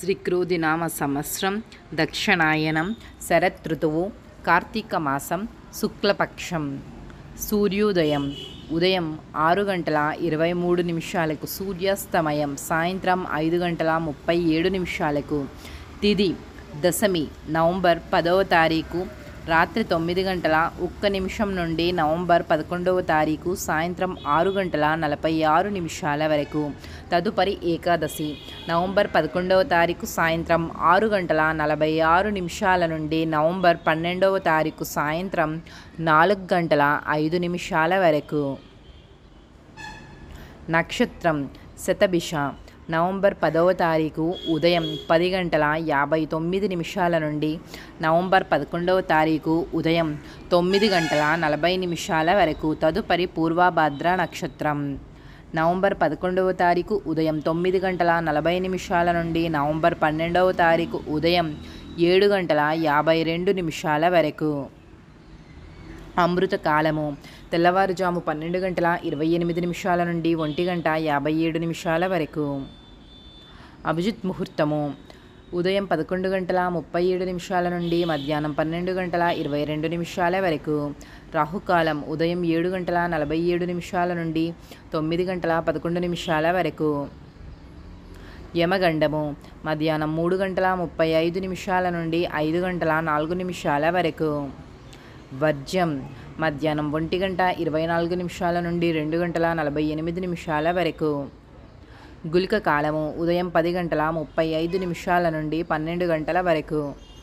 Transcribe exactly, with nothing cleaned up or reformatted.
శ్రీక్రోధినామ సంవత్సరం దక్షిణాయనం శరదృతువు కార్తీక మాసం శుక్లపక్షం. సూర్యోదయం ఉదయం ఆరు గంటల ఇరవై మూడు నిమిషాలకు, సూర్యాస్తమయం సాయంత్రం ఐదు గంటల ముప్పై ఏడు నిమిషాలకు. తిథి దశమి నవంబర్ పదవ తారీఖు రాత్రి తొమ్మిది గంటల ఒక్క నిమిషం నుండి నవంబర్ పదకొండవ తారీఖు సాయంత్రం ఆరు గంటల నలభై ఆరు నిమిషాల వరకు. తదుపరి ఏకాదశి నవంబర్ పదకొండవ తారీఖు సాయంత్రం ఆరు గంటల నలభై ఆరు నిమిషాల నుండి నవంబర్ పన్నెండవ తారీఖు సాయంత్రం నాలుగు గంటల ఐదు నిమిషాల వరకు. నక్షత్రం శతభిష నవంబర్ పదవ తారీఖు ఉదయం పది గంటల యాభై తొమ్మిది నిమిషాల నుండి నవంబర్ పదకొండవ తారీఖు ఉదయం తొమ్మిది గంటల నలభై నిమిషాల వరకు. తదుపరి పూర్వభద్ర నక్షత్రం నవంబర్ పదకొండవ తారీఖు ఉదయం తొమ్మిది గంటల నలభై నిమిషాల నుండి నవంబర్ పన్నెండవ తారీఖు ఉదయం ఏడు గంటల యాభై రెండు నిమిషాల వరకు. అమృత కాలము తెల్లవారుజాము పన్నెండు గంటల ఇరవై ఎనిమిది నిమిషాల నుండి ఒంటి గంట యాభై ఏడు నిమిషాల వరకు. అభిజిత్ ముహూర్తము ఉదయం పదకొండు గంటల ముప్పై ఏడు నిమిషాల నుండి మధ్యాహ్నం పన్నెండు గంటల ఇరవై రెండు నిమిషాల వరకు. రాహుకాలం ఉదయం ఏడు గంటల నలభై ఏడు నిమిషాల నుండి తొమ్మిది గంటల పదకొండు నిమిషాల వరకు. యమగండము మధ్యాహ్నం మూడు గంటల ముప్పై ఐదు నిమిషాల నుండి ఐదు గంటల నాలుగు నిమిషాల వరకు. వర్జ్యం మధ్యాహ్నం ఒంటి గంట ఇరవై నాలుగు నిమిషాల నుండి రెండు గంటల నలభై ఎనిమిది నిమిషాల వరకు. గుళిక కాలము ఉదయం పది గంటల ముప్పై ఐదు నిమిషాల నుండి పన్నెండు గంటల వరకు.